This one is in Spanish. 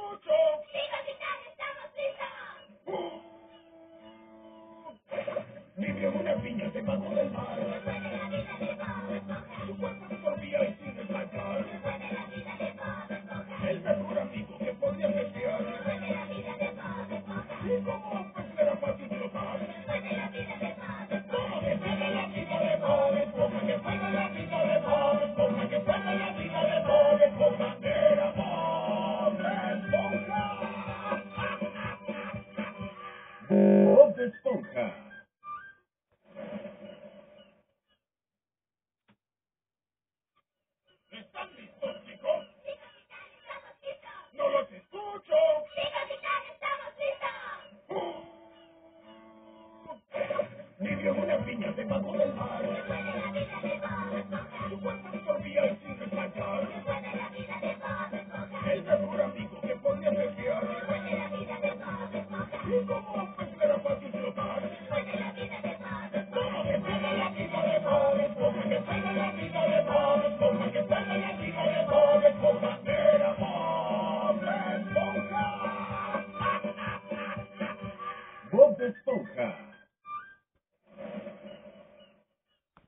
escucho! ¡Sí, capitán! ¡Estamos listos! Vivió en una piña debajo del mar. ¡Se fue de la vida de Bob Esponja! Su cuerpo absorbía y sin desmayar. ¡Se fue de la vida de Bob Esponja! El mejor amigo que podía desear. ¡Se fue de la vida de Bob Esponja! Y como pues le era fácil flotar. ¡Se fue de la vida de Bob Esponja! Todo que fue de la vida de Bob Esponja, que fue de la vida de Bob Esponja, que fue de la vida de Bob Esponja. Era Bob Esponja. Bob Esponja. ¿Están listos, chicos? ¡Sí, capitán! ¡Estamos listos! ¡No los escucho! ¡Sí, capitán! ¡Estamos listos! Vivió en una piña debajo del mar. ¡Se fue de la vida de Bob Esponja! Su cuerpo absorbía y sin desmayar. ¡Se fue de la vida de Bob Esponja! El mejor amigo que podía desear. ¡Se fue de la vida de Bob Esponja! Y como pues le era fácil flotar. ¡Se fue de la vida de Bob Todo Esponja! que fue de la vida de Bob Esponja, que fue de la vida de Bob Esponja, que fue de la vida de Bob Esponja. Era Bob Esponja. Bob Esponja.